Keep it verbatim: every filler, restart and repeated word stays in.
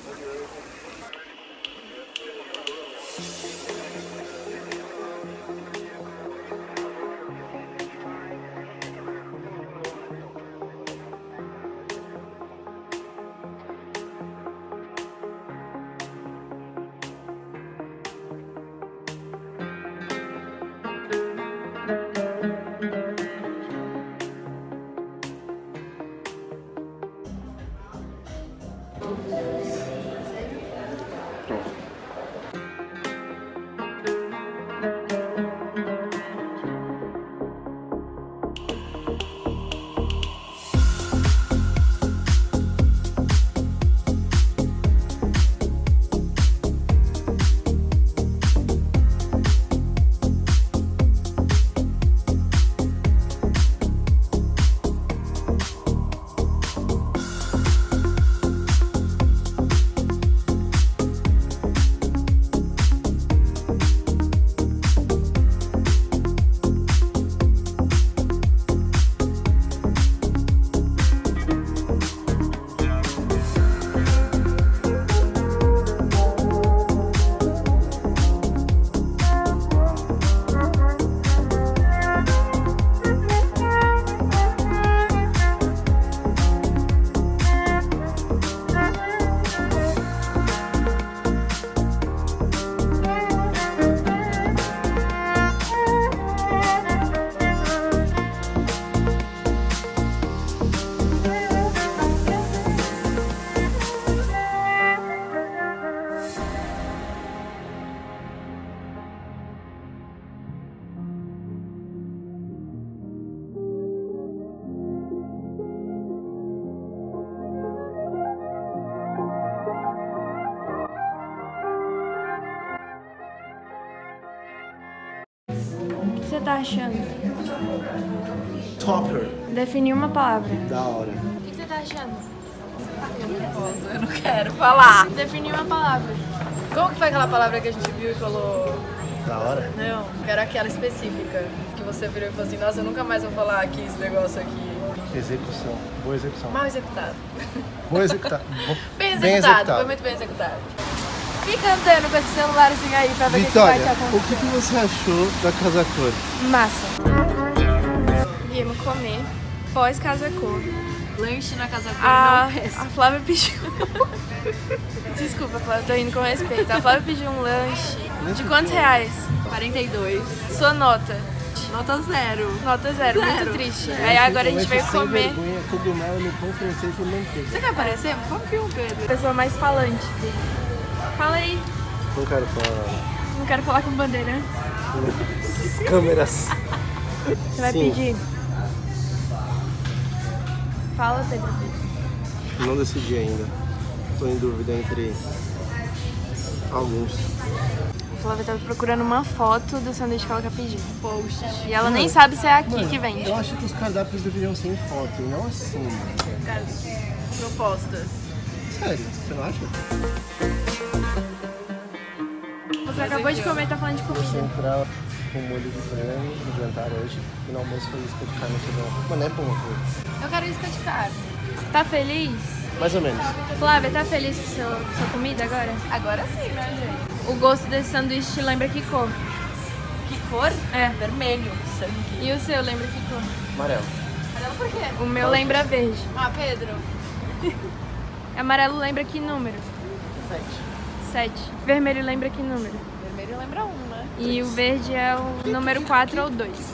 O que você tá achando? Topper. Defini uma palavra. Da hora. O que você tá achando? Eu não quero falar. Defini uma palavra. Como que foi aquela palavra que a gente viu e falou? Da hora? Não, quero aquela específica. Que você virou e falou assim, nossa, eu nunca mais vou falar aqui esse negócio aqui. Execução. Boa execução. Mal executado. Boa executada. Bem executado, Bem executado. foi muito bem executado. Fica andando com esse celularzinho aí pra ver o que, que Vitória, vai te acontecer. o que, que você achou da Casa Cor? Massa. Viemos comer pós Casa Cor. Lanche na Casa Cor A, não peça. a Flávia pediu... Desculpa, Flávia, tô indo com respeito. A Flávia pediu um lanche. De quantos reais? quarenta e dois. Sua nota? Nota zero. Nota zero, Zero. muito triste. Aí agora a gente veio Sem comer. vergonha, cogumelo no pão francês e manteiga. Você quer aparecer? Confia um Pedro. Pessoa mais falante dele. Fala aí. Não quero falar. Não quero falar com bandeira. Câmeras. Você vai Sim. pedir? Fala, Pedro. Não decidi ainda. Tô em dúvida entre alguns. A Flávia tava procurando uma foto do sanduíche que ela quer pedir. Post. E ela nem sabe se é aqui Mano, que vende. eu acho que os cardápios deveriam ser em foto e não assim, mano. Cara, propostas. Sério, você não acha? Você acabou de comer e tá falando de Vou comida. entrar com molho de frango no jantar hoje e no almoço foi isca de carne feijão. Mano, é bom, coisa. Eu quero isca de carne. Tá feliz? Mais ou menos. Flávia, tá feliz com seu, sua comida agora? Agora sim, né, gente? O gosto desse sanduíche te lembra que cor? Que cor? É. Vermelho, sangue. E o seu lembra que cor? Amarelo. Amarelo por quê? O meu lembra verde. Ah, Pedro. Amarelo lembra que número? Sete. Sete. Vermelho lembra que número? Vermelho lembra um, né? E o verde é o número quatro ou dois.